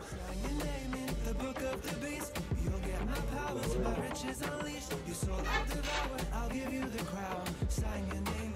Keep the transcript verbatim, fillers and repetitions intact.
Sign your name in the book of the beast. You'll get my powers, my riches unleashed. Your soul I'll devour, I'll give you the crown. Sign your name